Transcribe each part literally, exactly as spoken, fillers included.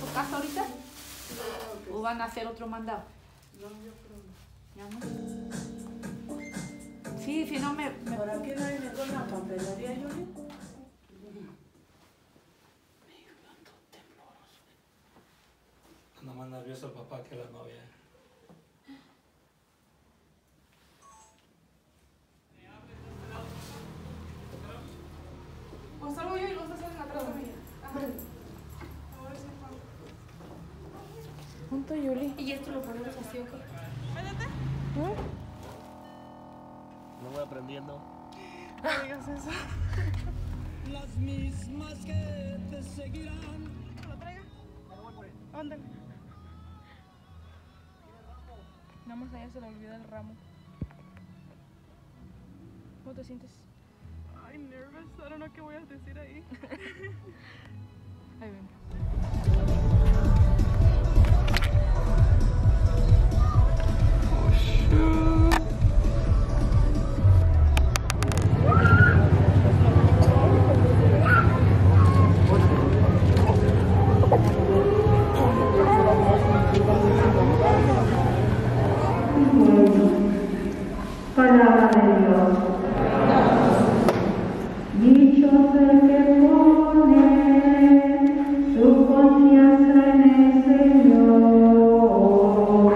casa ahorita? ¿O van a hacer otro mandado? No, yo creo ¿Ya no? Sí, si no me... me... ¿Por aquí no hay ninguna papelería, Yuli? Anda más nervioso el papá que la novia. O salgo yo y los dos salen atrás de mí. Ajá. A ver si puedo. Punto, Yuli. Y esto lo ponemos así, ¿ok? Métete. No voy aprendiendo. No digas eso. Las mismas que te seguirán. ¿Que lo traiga? Ándale. Nada más a ella se le olvida el ramo. ¿Cómo te sientes? Ay, nervous. I don't know qué voy a decir ahí. Ahí ven. Palabra de Dios. Dichoso el que pone su confianza en el Señor.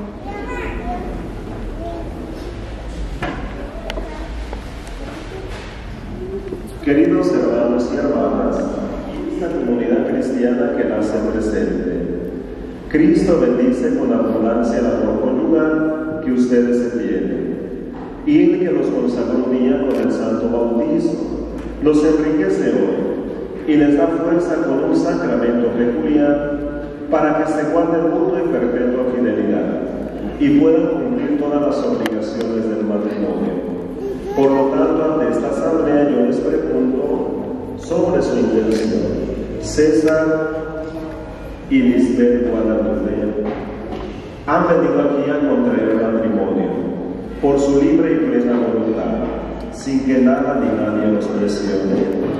Queridos hermanos y hermanas, esta comunidad cristiana que nace presente, Cristo bendice con abundancia el amor conyugal que ustedes se tienen. Y Él que los consagró un día con el santo bautismo, los enriquece hoy y les da fuerza con un sacramento peculiar para que se guarden mutua y perpetua fidelidad y puedan cumplir todas las obligaciones del matrimonio. Por lo tanto, ante esta asamblea yo les pregunto sobre su intención. César y Lisbeth Guadalupe han venido aquí a contraer matrimonio por su libre y plena voluntad, sin que nada ni nadie los presione.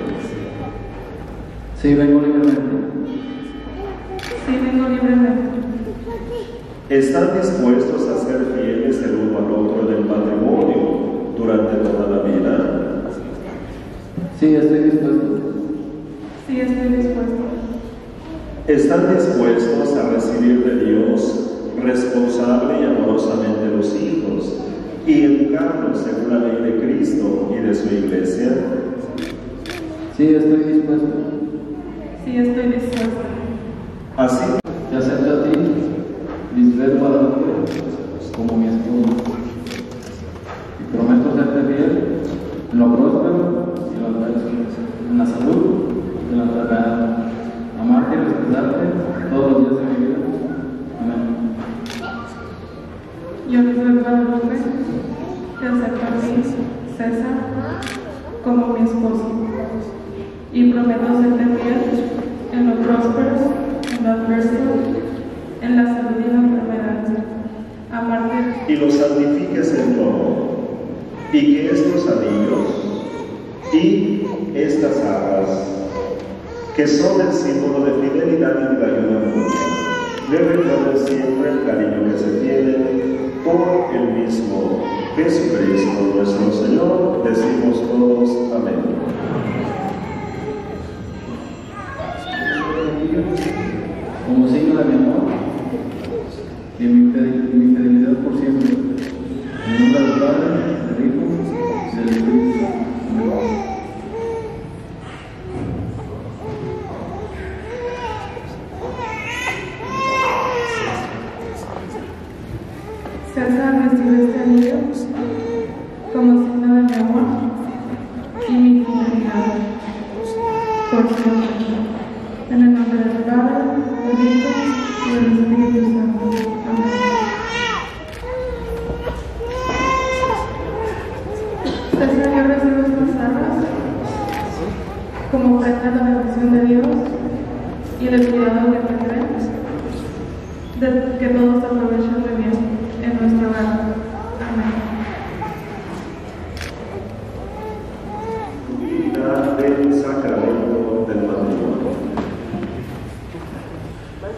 Sí, vengo libremente. Sí, vengo libremente. ¿Están dispuestos a ser fieles el uno al otro en el matrimonio durante toda la vida? Sí, estoy dispuesto. Sí, estoy dispuesto. ¿Están dispuestos a recibir de Dios responsable y amorosamente los hijos y educarlos según la ley de Cristo y de su Iglesia? Sí, estoy dispuesto. Sí, estoy dispuesto. Así Te acepto a ti, Lisbeth Guadalupe, como mi esposo. Y prometo serte fiel en lo próspero y en lo adverso, en la salud y en la enfermedad. Amarte y respetarte todos los días de mi vida. Amén. Yo, Lisbeth Guadalupe, te acepto a ti, César, como mi esposo. Y prometo serte fiel en lo próspero, en lo adverso, en la salud y en la enfermedad. Amarte y los santifiques en tu amor, y que estos anillos y estas arras, que son el símbolo de fidelidad y de ayuda mutua, le recuerden siempre el cariño que se tiene por el mismo Jesucristo nuestro Señor. Decimos todos amén. Como signo de mi amor y mi fidel- mi fidelidad por siempre. En nombre del Padre, del Hijo y del Espíritu Santo. Amén. César recibe este anillo como signo de mi amor y mi fidelidad por siempre. En el nombre del Padre, del Hijo y del Espíritu Santo. Amén. César, yo recibo estas arras como ofrenda de la bendición de Dios y del cuidado que tendré de que todos aprovechen muy bien en nuestro hogar. Amén. Unidad del sacramento del matrimonio.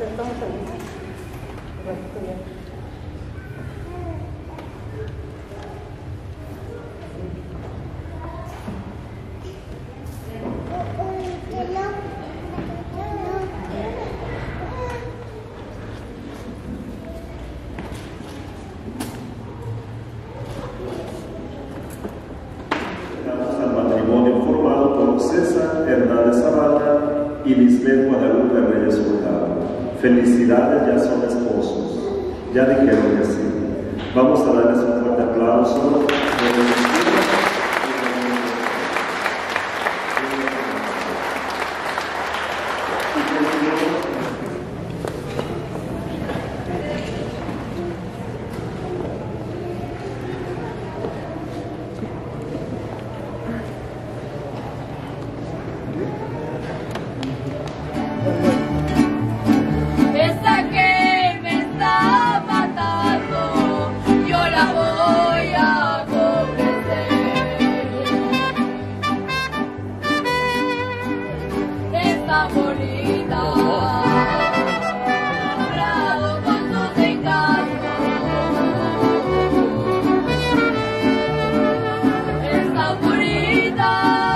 y Lisbeth Guadalupe Reyes Hurtado. Felicidades, ya son esposos. Ya dijeron que sí. Vamos a darles un fuerte aplauso. Esa que me está matando, yo la voy a convencer. Esta bonita, bravo con tus encantos. Esta bonita.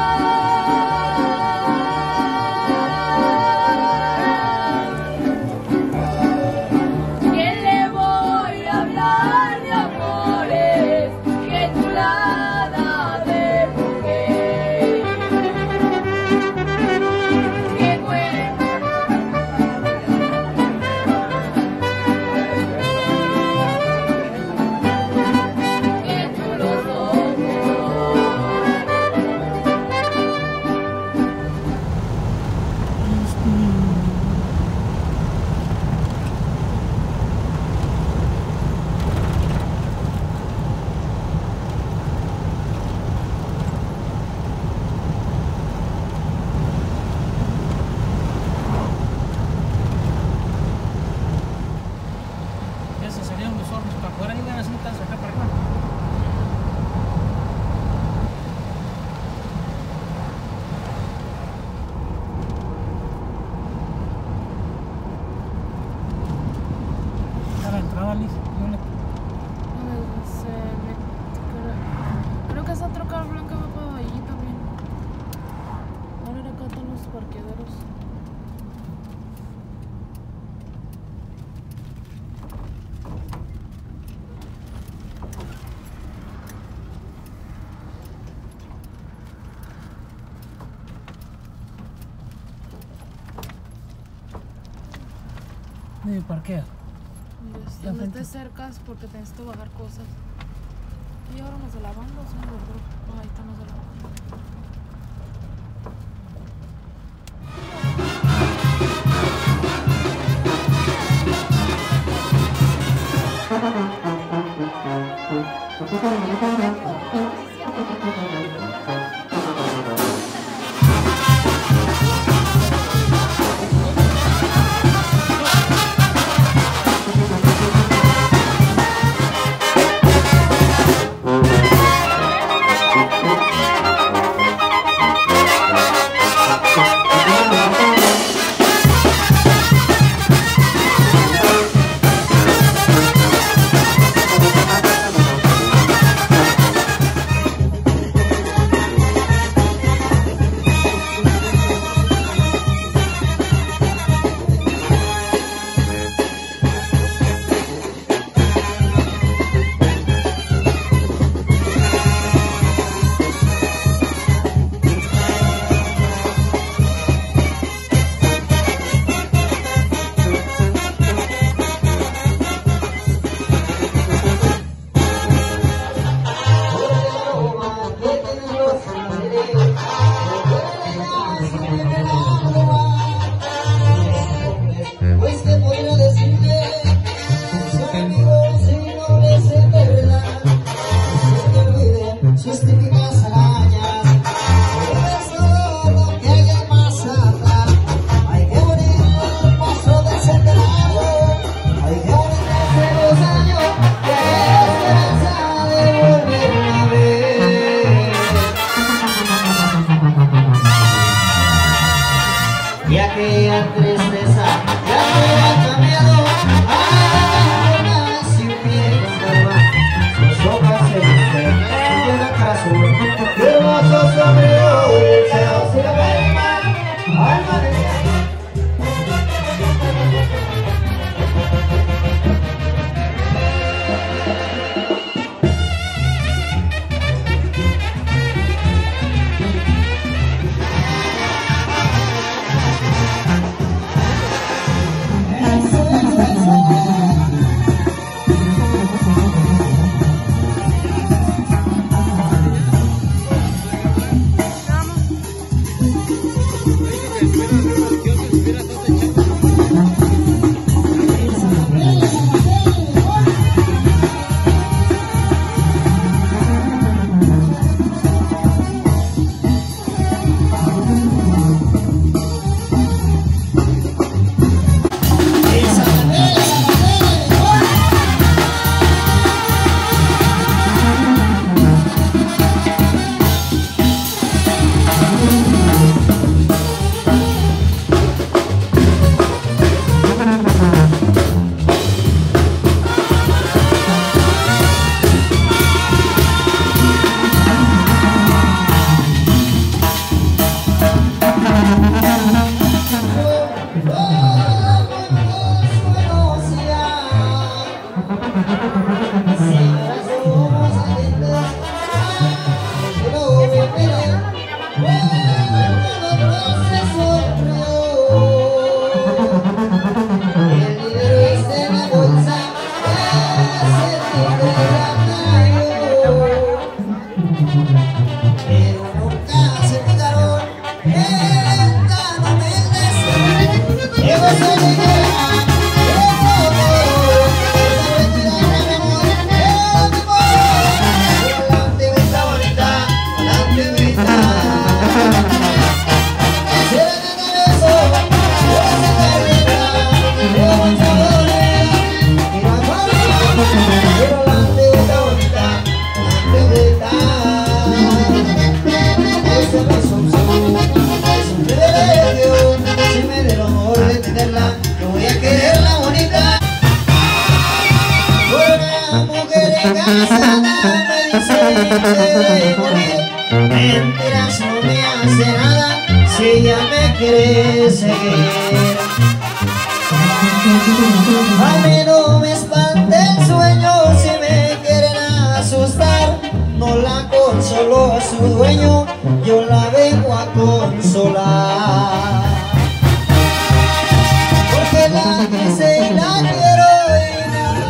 Creo que esa troca blanca va para allí también. Ahora acá están los parqueaderos. ¿Dónde parquea? Donde estés cerca es porque tienes que bajar cosas. ¿Y ahora nos lavando o son los dos? No, ahí están los lavando. Mentiras no me hace nada si ella me quiere seguir. A mí no me espanta el sueño si me quieren asustar. No la consoló su dueño, yo la vengo a consolar. Porque la quise y la quiero y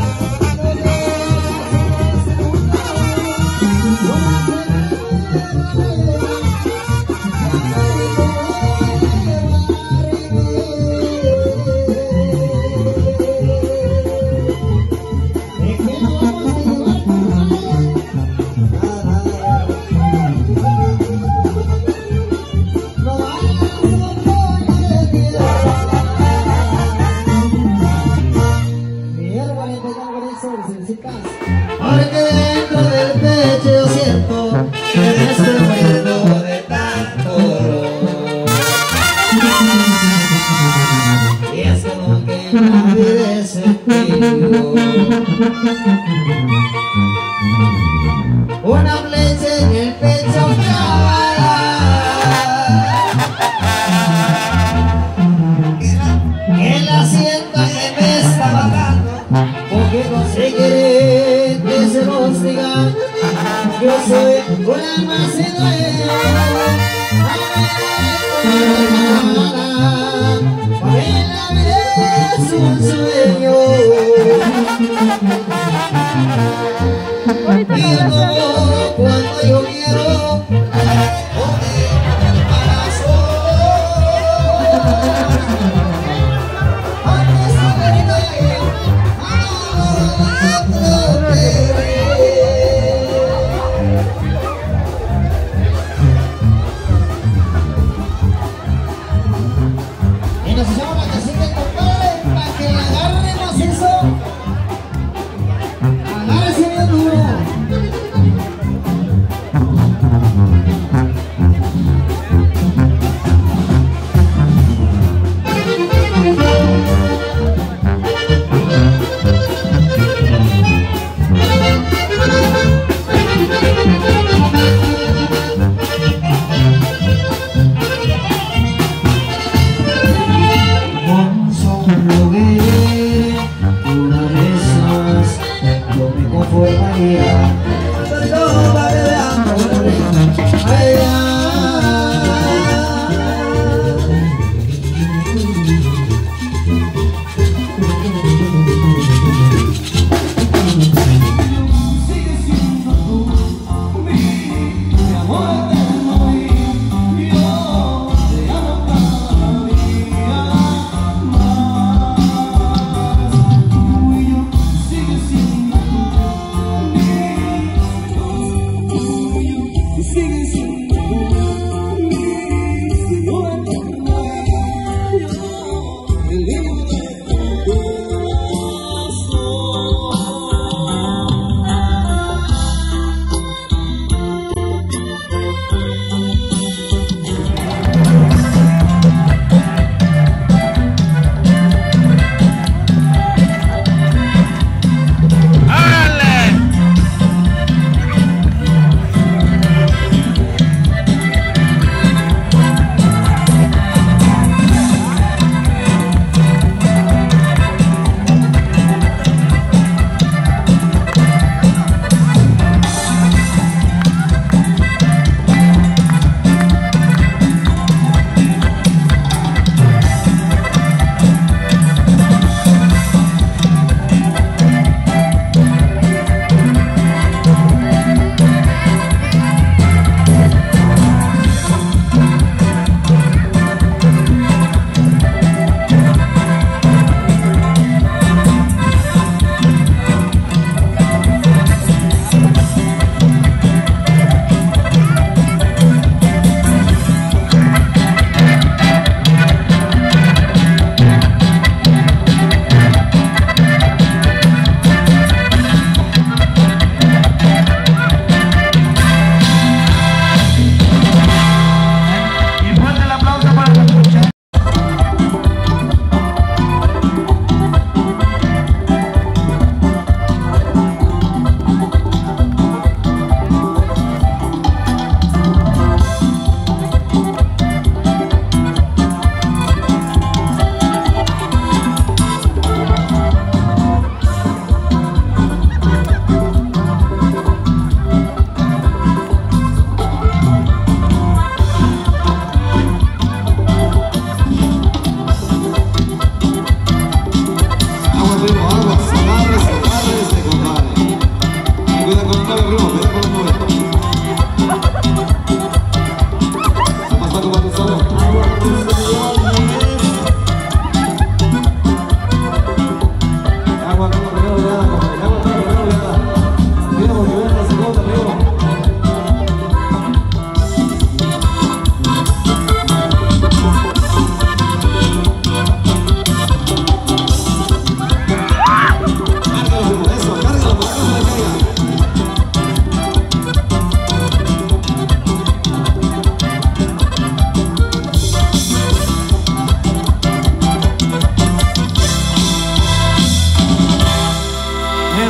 porque dentro del pecho yo siento que me estoy muriendo de tanto dolor. Y es como que no olvidé sentido. Una flecha en el pecho clavada, el asiento que me está bajando, porque conseguiré que se nos diga yo soy un alma sin dueño. Para mí la vida es un sueño y como cuando yo quiero y nos echamos la casita, compadre, para que la agarremos eso. Agárrese bien duro.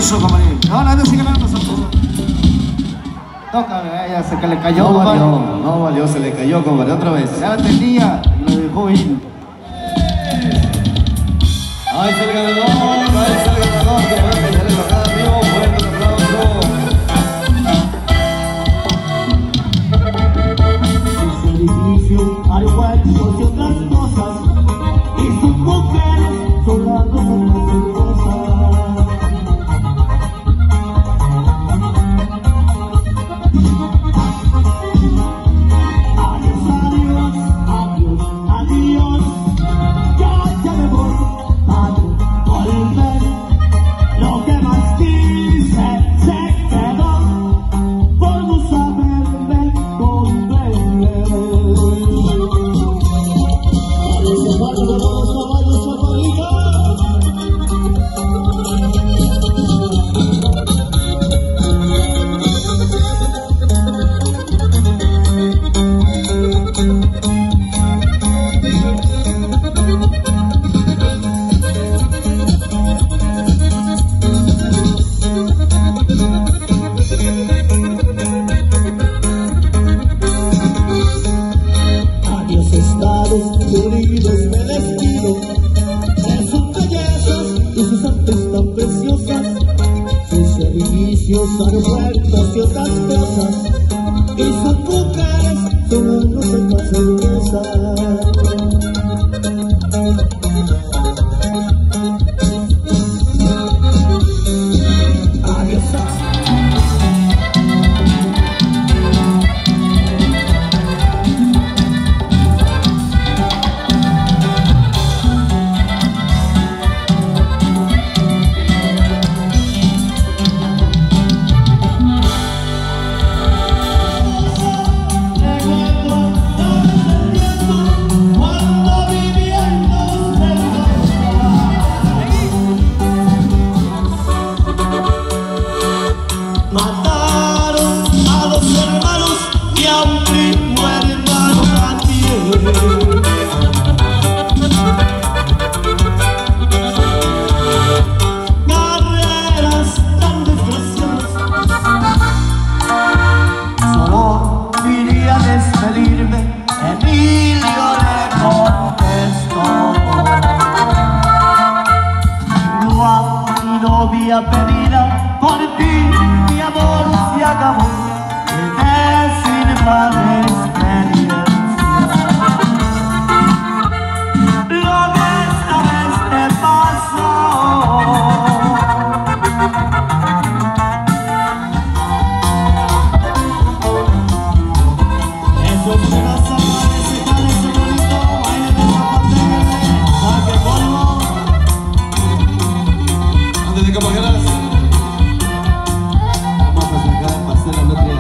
Eso, compadre. No, no, no, sigue ganando, Santo. Tócame, ya se que le cayó, No compadre. valió, no valió, se le cayó, compadre, otra vez. Ya la tenía y lo dejó ir. Ahí está el ganador, ahí está el ganador, compadre, ya le bajada arriba, fuerte el aplauso. Ese edificio hay huertos y otras cosas, y sus mujeres son las dos más hermosas. Adiós, adiós, adiós, adiós, ya, ya me voy a volver. Lo que más quise se quedó por no saberme comprender. Adiós Estados Unidos, me despido de sus bellezas y sus artes tan preciosas, sus edificios, aeropuertos y otras cosas, y sus mujeres son las dos más hermosas. Mataron a dos hermanos y a un primo hermano también. Carreras tan desgraciadas. Solo vine a despedirme, Emilio le contestó. Yo a mi novia pedida por ti, mi amor se acabó, quedé sin más experiencia. Lo que esta vez te pasó, esos temas amables, ese bonito baile de zapatele, saque polvo. Antes de que pagueras, vamos a sacar el pastel a nutria.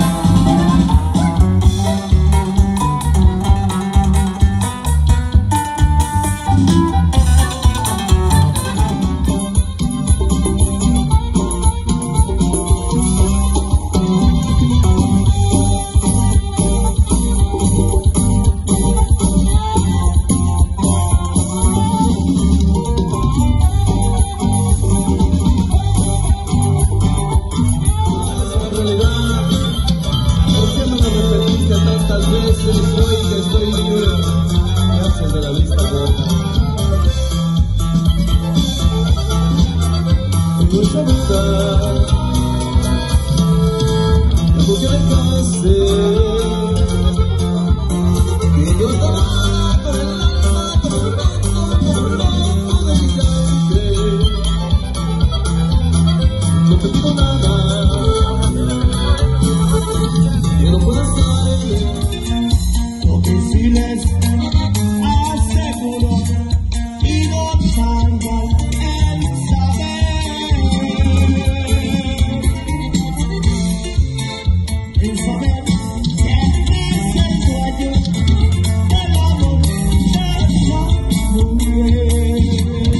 Tantas veces hoy que estoy libre, me hacen de la vista gorda. Tengo esa verdad, tengo que dejarse, que yo estaba con el alma, con el vento, con el loco de mi sangre. No te pido nada, que no puedas darle lo que sí les aseguro y no tardan en saber, en saber quién es el dueño del amor de esa mujer.